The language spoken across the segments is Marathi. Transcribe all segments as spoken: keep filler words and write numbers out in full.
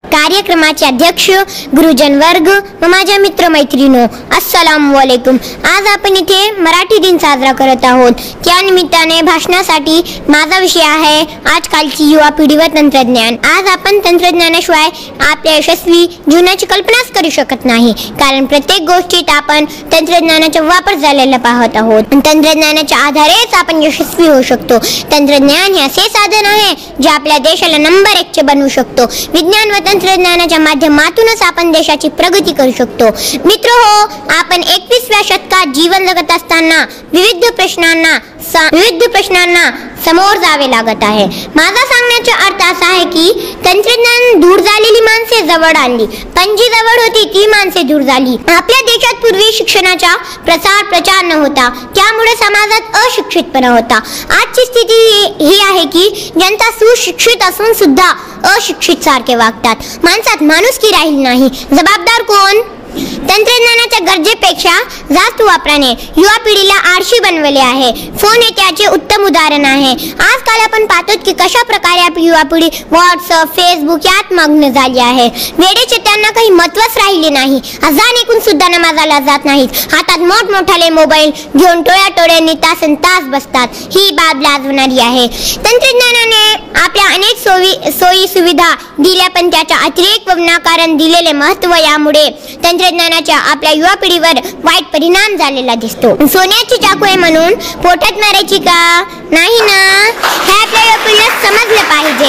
कार्यक्रमाचे अध्यक्ष, गुरुजन वर्ग व माझ्या मित्रमैत्रिणींनो, अस्सलामु अलैकुम। आज आपण इथे मराठी दिन साजरा करत आहोत। त्या निमित्ताने भाषणासाठी माझा विषय आहे आजकालची युवा पिढी व तंत्रज्ञान। आज आपण तंत्रज्ञानाशिवाय आपल्या यशस्वी जीवनाची कल्पनाच करू शकत नाही, कारण प्रत्येक गोष्टीत आपण तंत्रज्ञानाचा वापर झालेला पाहत आहोत। तंत्रज्ञानाच्या आधारेच आपण यशस्वी होऊ शकतो। तंत्रज्ञान हे असे साधन आहे जे आपल्या देशाला नंबर एक चे बनवू शकतो। विज्ञान व तंत्रज्ञानाच्या माध्यमातूनच आपण देशाची प्रगती करू शकतो। मित्रहो, आपण एकविसाव्या शतकात जीवन जगत असताना विविध प्रश्नांना विविध प्रश्नांना समोर जावे लागत आहे। माझा सांगण्याचा अर्थ असा आहे की तंत्रज्ञान दूर झालेली माणसे जवळ आणली, पण जी जवळ होती ती माणसे दूर झाली। आपल्या देशात पूर्वी शिक्षणाचा प्रसार प्रचार न होता, त्यामुळे समाजात अशिक्षितपणा होता। आजची स्थिती ही आहे की जनता सुशिक्षित असून सुद्धा अशिक्षित सारखे वागतात। माणसात माणुसकी राहिली नाही। जबाबदार कोण? तंत्रज्ञानाच्या गरजेपेक्षा जास्त वापराने युवा पिढीला आळशी बनवले आहे। फोन हे त्याचे उत्तम उदाहरण आहे। आजकाल आपण पाहतो की कशा प्रकारे आपली युवा पिढी व्हॉट्सअप, फेसबुक यात मग्न झाली आहे। वेळेचे त्यांना काही महत्त्वच राहिले नाही। अजान ऐकून सुद्धा नमाजाला जात नाहीत। हातात मोठमोठाले मोबाईल घेऊन टोळ्या टोळ्यांनी तासन तास बसतात। ही बाब लाजवणारी आहे। तंत्रज्ञानाने आपल्या अनेक सोयी सोयी सुविधा दिल्या, पण त्याच्या अतिरेक व विनाकारण दिलेले महत्त्व यामुळे तंत्रज्ञानाच्या आपल्या युवा पिढीवर वाईट परिणाम झालेला दिसतो। सोन्याची चाकू आहे म्हणून पोटात मारायची का? नाही ना। हे आपल्या युवा पिढीला समजले पाहिजे।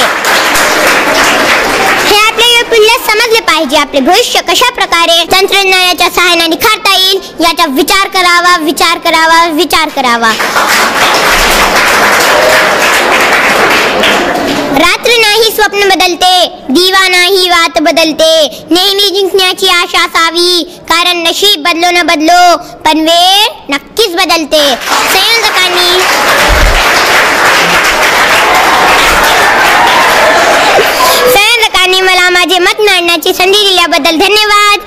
हे आपल्या युवा पिढीला समजले पाहिजे। आपले भविष्य कशा प्रकारे तंत्रज्ञानाच्या सहाय्याने निखारता येईल याचा विचार करावा, विचार करावा, विचार करावा। रात्र नाही स्वप्न बदलते, दिवा नाही वात बदलते। नेहमी जिंकण्याची आशा असावी, कारण नशीब बदलो न बदलो पण वेळ नक्कीच बदलते। संयोजकांनी संयोजकांनी मला माझे मत मांडण्याची संधी दिल्याबद्दल धन्यवाद।